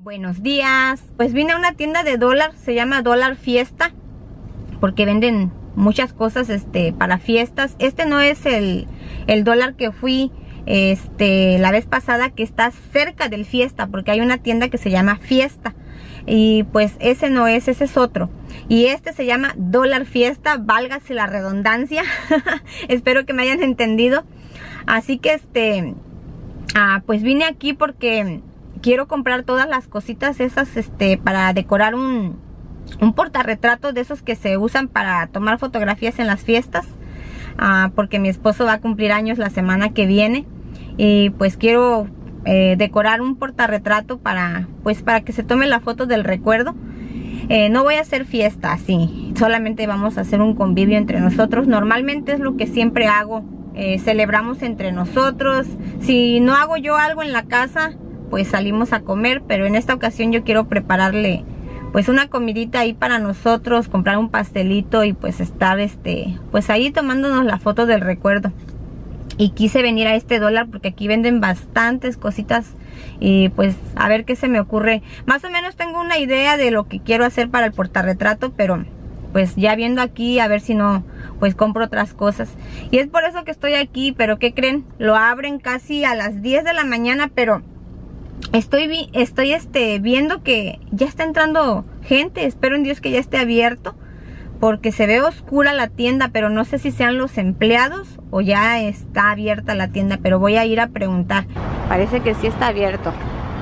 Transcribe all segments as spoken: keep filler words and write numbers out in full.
Buenos días. Pues vine a una tienda de dólar, se llama Dólar Fiesta, porque venden muchas cosas este para fiestas. Este no es el, el dólar que fui este la vez pasada, que está cerca del Fiesta, porque hay una tienda que se llama Fiesta. Y pues ese no es, ese es otro. Y este se llama Dólar Fiesta, válgase la redundancia. Espero que me hayan entendido. Así que este ah, pues vine aquí porque quiero comprar todas las cositas esas este para decorar un, un portarretrato de esos que se usan para tomar fotografías en las fiestas. ah, Porque mi esposo va a cumplir años la semana que viene. Y pues quiero eh, decorar un portarretrato para pues para que se tome la foto del recuerdo. eh, No voy a hacer fiesta así, solamente vamos a hacer un convivio entre nosotros. Normalmente es lo que siempre hago, eh, celebramos entre nosotros. Si no hago yo algo en la casa, pues salimos a comer, pero en esta ocasión yo quiero prepararle pues una comidita ahí para nosotros, comprar un pastelito y pues estar este pues ahí tomándonos la foto del recuerdo. Y quise venir a este dólar porque aquí venden bastantes cositas y pues a ver qué se me ocurre. Más o menos tengo una idea de lo que quiero hacer para el portarretrato, pero pues ya viendo aquí a ver si no pues compro otras cosas. Y es por eso que estoy aquí. Pero ¿qué creen? Lo abren casi a las diez de la mañana, pero Estoy, vi estoy este, viendo que ya está entrando gente. Espero en Dios que ya esté abierto, porque se ve oscura la tienda, pero no sé si sean los empleados o ya está abierta la tienda, pero voy a ir a preguntar. Parece que sí está abierto.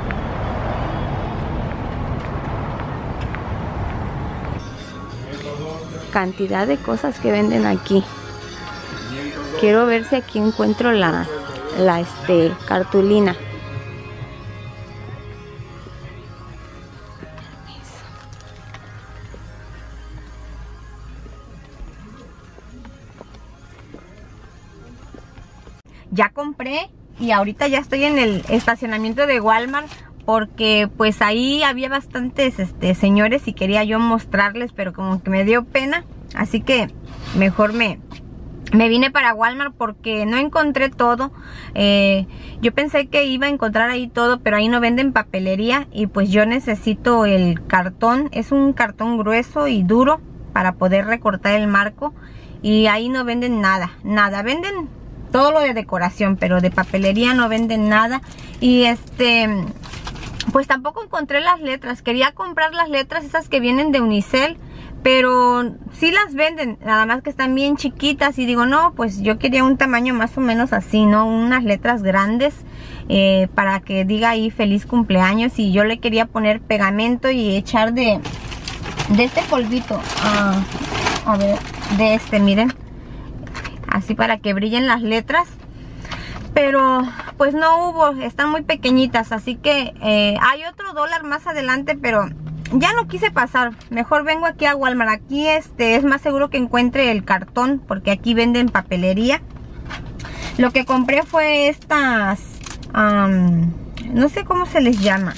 Cantidad de cosas que venden aquí. Quiero ver si aquí encuentro la, la este, cartulina. Ya compré y ahorita ya estoy en el estacionamiento de Walmart, porque pues ahí había bastantes este, señores y quería yo mostrarles, pero como que me dio pena, así que mejor me, me vine para Walmart porque no encontré todo. eh, yo pensé que iba a encontrar ahí todo, pero ahí no venden papelería y pues yo necesito el cartón. Es un cartón grueso y duro para poder recortar el marco, y ahí no venden nada, nada, venden todo lo de decoración, pero de papelería no venden nada. Y este pues tampoco encontré las letras. Quería comprar las letras esas que vienen de Unicel, pero sí las venden, nada más que están bien chiquitas. Y digo, no, pues yo quería un tamaño más o menos así, ¿no? Unas letras grandes, eh, para que diga ahí feliz cumpleaños. Y yo le quería poner pegamento y echar de de este polvito, ah, a ver, de este, miren, así para que brillen las letras. Pero pues no hubo, están muy pequeñitas. Así que eh, hay otro dólar más adelante, pero ya no quise pasar. Mejor vengo aquí a Walmart. Aquí este es más seguro que encuentre el cartón, porque aquí venden papelería. Lo que compré fue estas um, no sé cómo se les llama,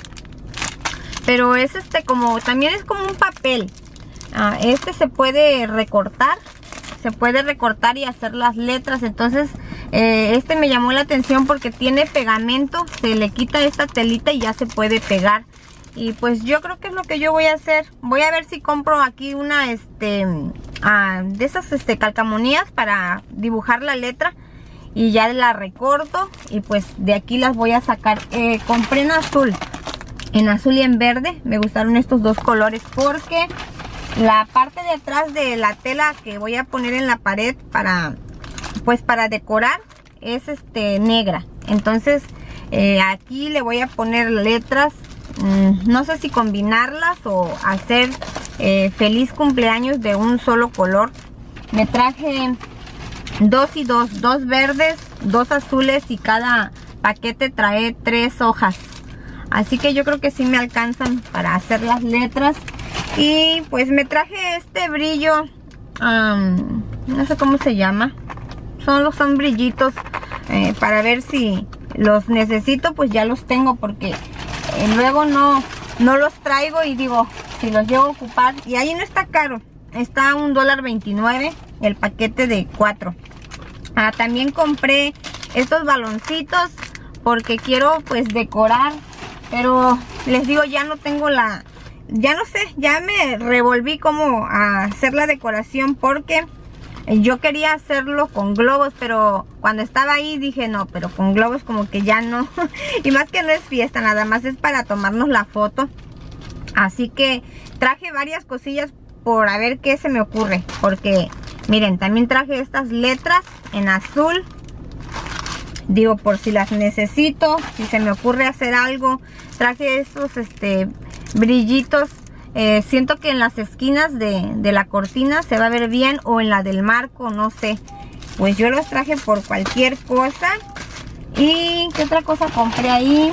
pero es este como, también es como un papel. uh, Este se puede recortar, se puede recortar y hacer las letras. Entonces eh, este me llamó la atención porque tiene pegamento, se le quita esta telita y ya se puede pegar. Y pues yo creo que es lo que yo voy a hacer. Voy a ver si compro aquí una este uh, de esas este, calcamonías para dibujar la letra, y ya la recorto y pues de aquí las voy a sacar. eh, Compré en azul, en azul y en verde. Me gustaron estos dos colores porque la parte de atrás de la tela que voy a poner en la pared para pues para decorar es este negra. Entonces eh, aquí le voy a poner letras. mm, no sé si combinarlas o hacer eh, feliz cumpleaños de un solo color. Me traje dos y dos, dos verdes, dos azules, y cada paquete trae tres hojas. Así que yo creo que sí me alcanzan para hacer las letras. Y pues me traje este brillo, um, no sé cómo se llama. Son los son brillitos, eh, para ver si los necesito, pues ya los tengo, porque eh, luego no, no los traigo y digo, si los llevo a ocupar. Y ahí no está caro, está a un dólar veintinueve el paquete de cuatro. Ah, también compré estos baloncitos porque quiero pues decorar pero les digo, ya no tengo la, ya no sé, ya me revolví cómo hacer la decoración, porque yo quería hacerlo con globos, pero cuando estaba ahí dije no, pero con globos como que ya no. Y más que no es fiesta, nada más es para tomarnos la foto. Así que traje varias cosillas por a ver qué se me ocurre, porque miren, también traje estas letras en azul. Digo, por si las necesito, si se me ocurre hacer algo. Traje estos este, brillitos. Eh, siento que en las esquinas de, de la cortina se va a ver bien, o en la del marco, no sé. Pues yo los traje por cualquier cosa. ¿Y qué otra cosa compré ahí?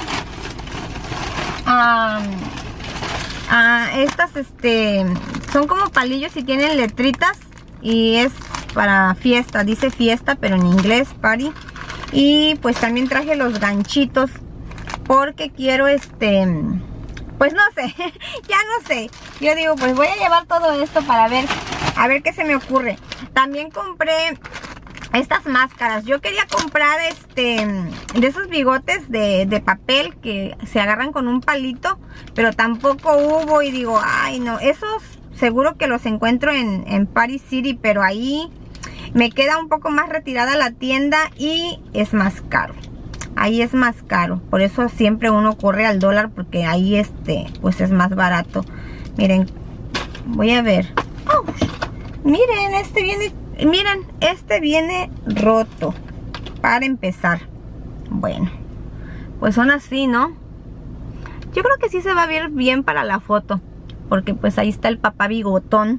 Ah, ah, estas este, son como palillos y tienen letritas. Y es para fiesta, dice fiesta, pero en inglés, party. Y pues también traje los ganchitos, porque quiero este, pues no sé, ya no sé. Yo digo, pues voy a llevar todo esto para ver, a ver qué se me ocurre. También compré estas máscaras. Yo quería comprar este, de esos bigotes de, de papel que se agarran con un palito, pero tampoco hubo. Y digo, ay no, esos seguro que los encuentro en, en Party City, pero ahí me queda un poco más retirada la tienda y es más caro. Ahí es más caro. Por eso siempre uno corre al dólar, porque ahí este, pues es más barato. Miren, voy a ver. Oh, miren, este viene, miren, este viene roto. Para empezar. Bueno, pues son así, ¿no? Yo creo que sí se va a ver bien para la foto, porque pues ahí está el papá bigotón.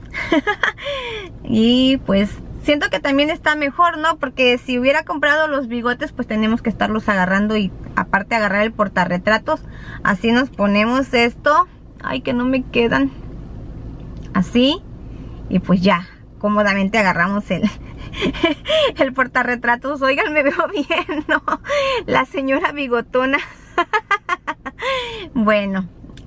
Y pues siento que también está mejor, ¿no? Porque si hubiera comprado los bigotes, pues tenemos que estarlos agarrando, y aparte agarrar el portarretratos. Así nos ponemos esto. Ay, que no me quedan. Así. Y pues ya, cómodamente agarramos el, el portarretratos. Oigan, me veo bien, ¿no? La señora bigotona. Bueno.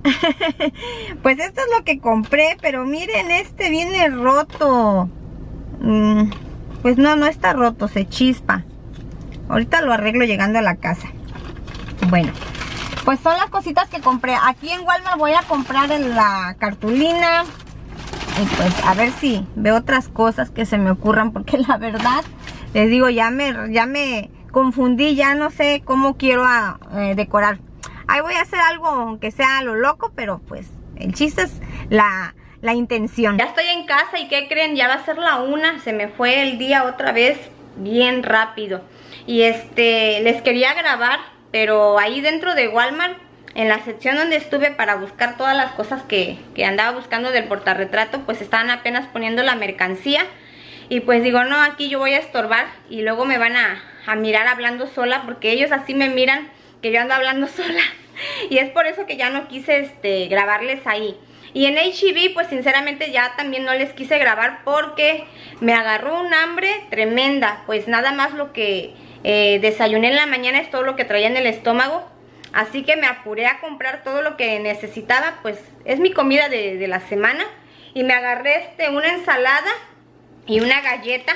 Pues esto es lo que compré, pero miren, este viene roto. Mm, pues no, no está roto, se chispa. Ahorita lo arreglo llegando a la casa. Bueno, pues son las cositas que compré. Aquí en Walmart voy a comprar en la cartulina. Y pues a ver si veo otras cosas que se me ocurran, porque la verdad, les digo, ya me, ya me confundí, ya no sé cómo quiero a, eh, decorar. Ahí voy a hacer algo aunque sea a lo loco, pero pues el chiste es la, la intención. Ya estoy en casa y ¿qué creen? Ya va a ser la una, se me fue el día otra vez bien rápido. Y este, les quería grabar, pero ahí dentro de Walmart, en la sección donde estuve para buscar todas las cosas que, que andaba buscando del portarretrato, pues estaban apenas poniendo la mercancía. Y pues digo, no, aquí yo voy a estorbar y luego me van a, a mirar hablando sola, porque ellos así me miran que yo ando hablando sola. Y es por eso que ya no quise este, grabarles ahí. Y en H E B, pues sinceramente ya también no les quise grabar, porque me agarró un hambre tremenda. Pues nada más lo que eh, desayuné en la mañana es todo lo que traía en el estómago. Así que me apuré a comprar todo lo que necesitaba, pues es mi comida de, de la semana. Y me agarré este, una ensalada y una galleta.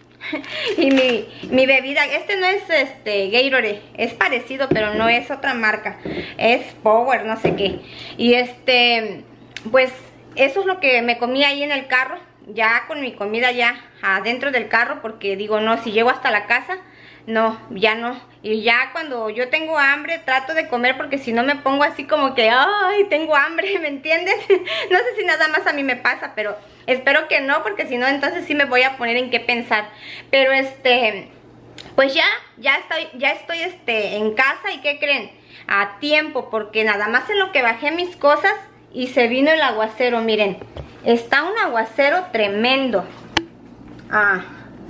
Y mi, mi bebida, este no es este Gatorade, es parecido pero no es otra marca, es Power, no sé qué. Y este, pues eso es lo que me comí ahí en el carro, ya con mi comida ya adentro del carro, porque digo, no, si llego hasta la casa, no, ya no. Y ya cuando yo tengo hambre trato de comer, porque si no me pongo así como que, ay, tengo hambre, ¿me entienden? No sé si nada más a mí me pasa, pero espero que no, porque si no entonces sí me voy a poner en qué pensar. Pero este, pues ya, ya estoy, ya estoy este, en casa. ¿Y qué creen? A tiempo, porque nada más en lo que bajé mis cosas y se vino el aguacero, miren. Está un aguacero tremendo. Ah,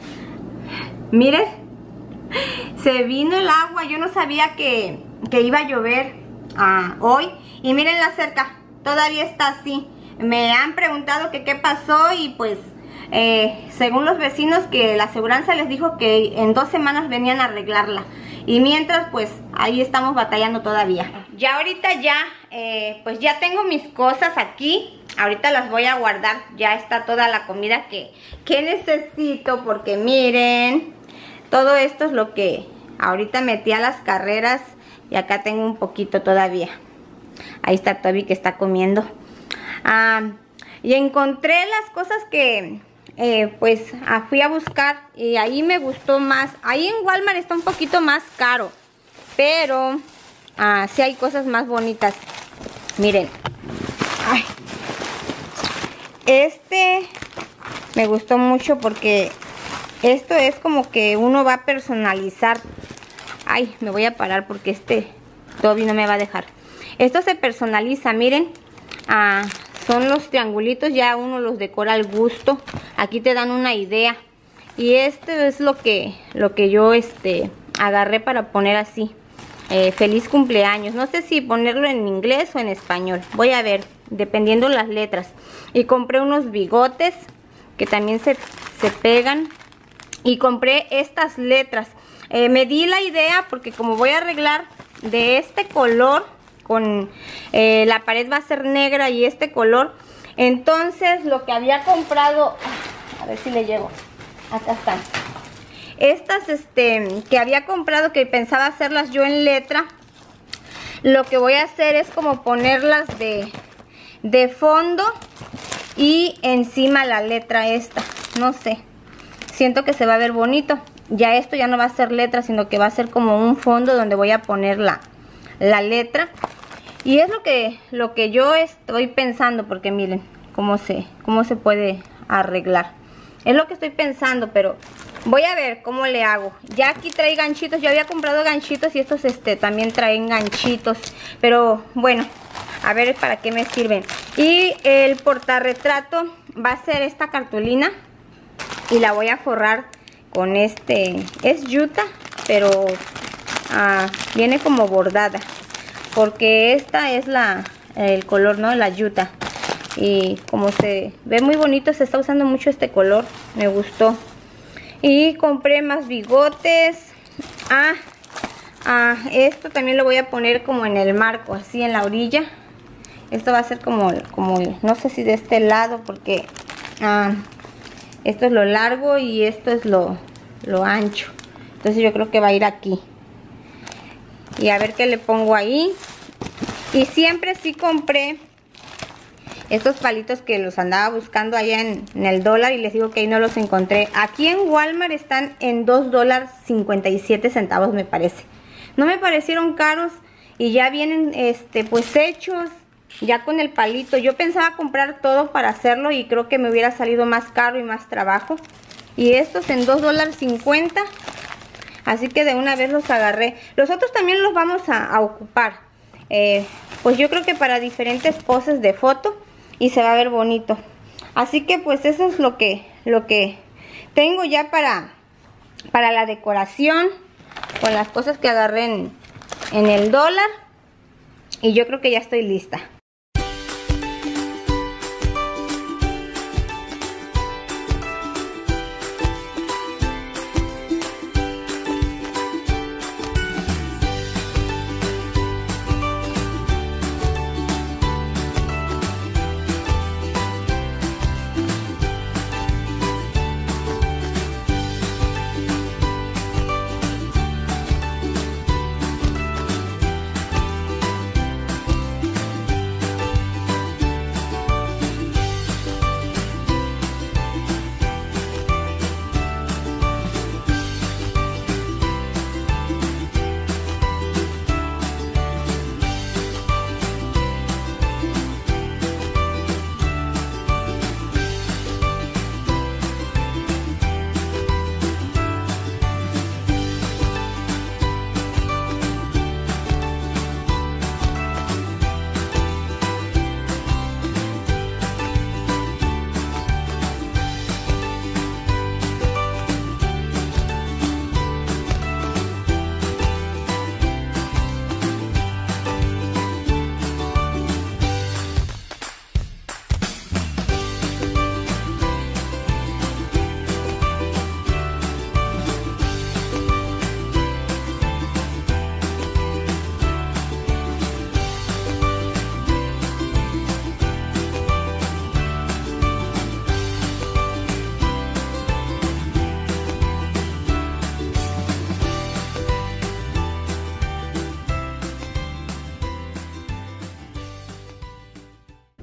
miren. Se vino el agua, yo no sabía que, que iba a llover ah, hoy. Y miren la cerca, todavía está así. Me han preguntado que qué pasó y pues eh, según los vecinos, que la aseguranza les dijo que en dos semanas venían a arreglarla. Y mientras pues ahí estamos batallando todavía. Ya ahorita ya, eh, pues ya tengo mis cosas aquí. Ahorita las voy a guardar, ya está toda la comida que, que necesito, porque miren, todo esto es lo que ahorita metí a las carreras y acá tengo un poquito todavía. Ahí está Toby que está comiendo. Ah, y encontré las cosas que eh, pues ah, fui a buscar y ahí me gustó más. Ahí en Walmart está un poquito más caro, pero ah, sí hay cosas más bonitas. Miren. Ay. Este me gustó mucho porque esto es como que uno va a personalizar. Ay, me voy a parar porque este Toby no me va a dejar. Esto se personaliza, miren. Ah, son los triangulitos, ya uno los decora al gusto. Aquí te dan una idea. Y esto es lo que, lo que yo este, agarré para poner así. Eh, feliz cumpleaños. No sé si ponerlo en inglés o en español. Voy a ver, dependiendo las letras. Y compré unos bigotes que también se, se pegan. Y compré estas letras. Eh, me di la idea porque como voy a arreglar de este color, con eh, la pared va a ser negra y este color, entonces lo que había comprado, a ver si le llevo, acá están. Estas este, que había comprado, que pensaba hacerlas yo en letra, lo que voy a hacer es como ponerlas de, de fondo y encima la letra esta, no sé. Siento que se va a ver bonito. Ya esto ya no va a ser letra, sino que va a ser como un fondo donde voy a poner la, la letra. Y es lo que, lo que yo estoy pensando, porque miren cómo se, cómo se puede arreglar. Es lo que estoy pensando, pero voy a ver cómo le hago. Ya aquí trae ganchitos. Yo había comprado ganchitos y estos este, también traen ganchitos. Pero bueno, a ver para qué me sirven. Y el portarretrato va a ser esta cartulina. Y la voy a forrar con este, es yuta, pero ah, viene como bordada, porque esta es la, el color, ¿no? La yuta. Y como se ve muy bonito, se está usando mucho este color, me gustó. Y compré más bigotes. Ah, ah, esto también lo voy a poner como en el marco, así en la orilla. Esto va a ser como, como no sé si de este lado, porque ah, esto es lo largo y esto es lo, lo ancho. Entonces yo creo que va a ir aquí. Y a ver qué le pongo ahí. Y siempre sí compré estos palitos que los andaba buscando allá en, en el dólar. Y les digo que ahí no los encontré. Aquí en Walmart están en dos dólares cincuenta y siete centavos me parece. No me parecieron caros. Y ya vienen este pues hechos. Ya con el palito. Yo pensaba comprar todo para hacerlo y creo que me hubiera salido más caro y más trabajo. Y estos en dos dólares cincuenta. Así que de una vez los agarré. Los otros también los vamos a, a ocupar. Eh, pues yo creo que para diferentes poses de foto. Y se va a ver bonito. Así que pues eso es lo que, lo que tengo ya para, para la decoración. Con las cosas que agarré en, en el dólar. Y yo creo que ya estoy lista.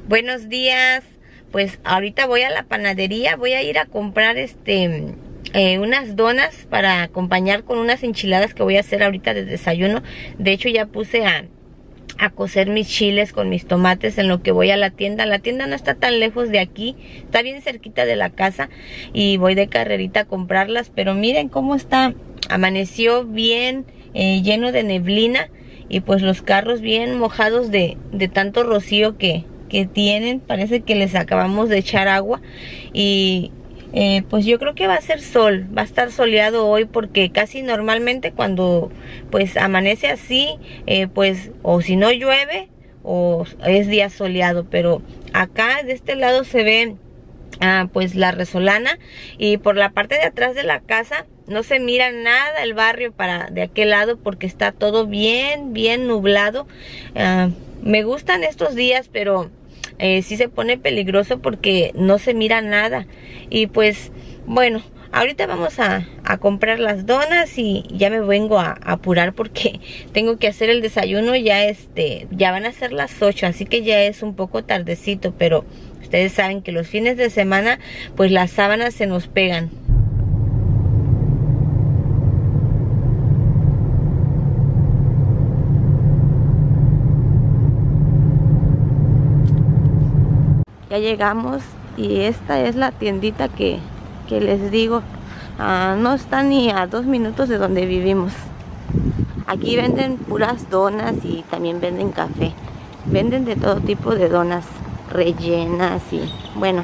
Buenos días. Pues ahorita voy a la panadería, voy a ir a comprar este eh, unas donas para acompañar con unas enchiladas que voy a hacer ahorita de desayuno. De hecho ya puse a, a cocer mis chiles con mis tomates en lo que voy a la tienda. La tienda no está tan lejos de aquí, está bien cerquita de la casa y voy de carrerita a comprarlas. Pero miren cómo está, amaneció bien eh, lleno de neblina y pues los carros bien mojados de, de tanto rocío que que tienen. Parece que les acabamos de echar agua y eh, pues yo creo que va a ser sol, va a estar soleado hoy, porque casi normalmente cuando pues amanece así eh, pues o si no llueve o es día soleado, pero acá de este lado se ve ah, pues la resolana, y por la parte de atrás de la casa no se mira nada el barrio para de aquel lado porque está todo bien bien nublado. ah, Me gustan estos días, pero eh, sí se pone peligroso porque no se mira nada. Y pues, bueno, ahorita vamos a, a comprar las donas y ya me vengo a, a apurar porque tengo que hacer el desayuno. Ya este, ya van a ser las ocho, así que ya es un poco tardecito, pero ustedes saben que los fines de semana, pues las sábanas se nos pegan. Ya llegamos y esta es la tiendita que, que les digo. Ah, no está ni a dos minutos de donde vivimos. Aquí venden puras donas y también venden café. Venden de todo tipo de donas rellenas y bueno.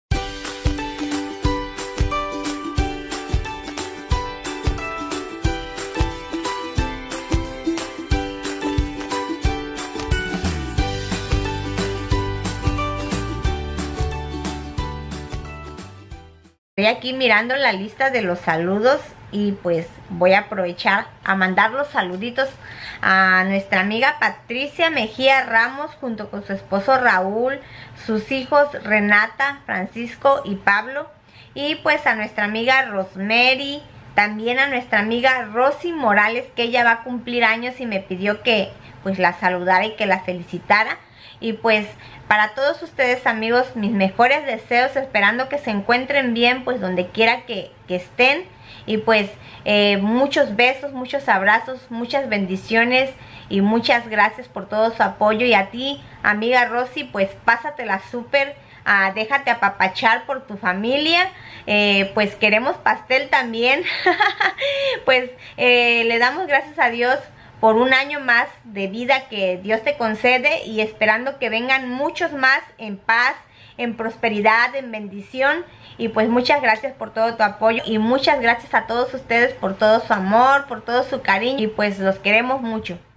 Estoy aquí mirando la lista de los saludos y pues voy a aprovechar a mandar los saluditos a nuestra amiga Patricia Mejía Ramos junto con su esposo Raúl, sus hijos Renata, Francisco y Pablo, y pues a nuestra amiga Rosemary, también a nuestra amiga Rosy Morales, que ella va a cumplir años y me pidió que pues la saludara y que la felicitara. Y pues para todos ustedes, amigos, mis mejores deseos, esperando que se encuentren bien pues donde quiera que, que estén. Y pues eh, muchos besos, muchos abrazos, muchas bendiciones y muchas gracias por todo su apoyo. Y a ti, amiga Rosy, pues pásatela súper, ah, déjate apapachar por tu familia. Eh, pues queremos pastel también. Pues eh, le damos gracias a Dios por un año más de vida que Dios te concede, y esperando que vengan muchos más en paz, en prosperidad, en bendición. Y pues muchas gracias por todo tu apoyo y muchas gracias a todos ustedes por todo su amor, por todo su cariño, y pues los queremos mucho.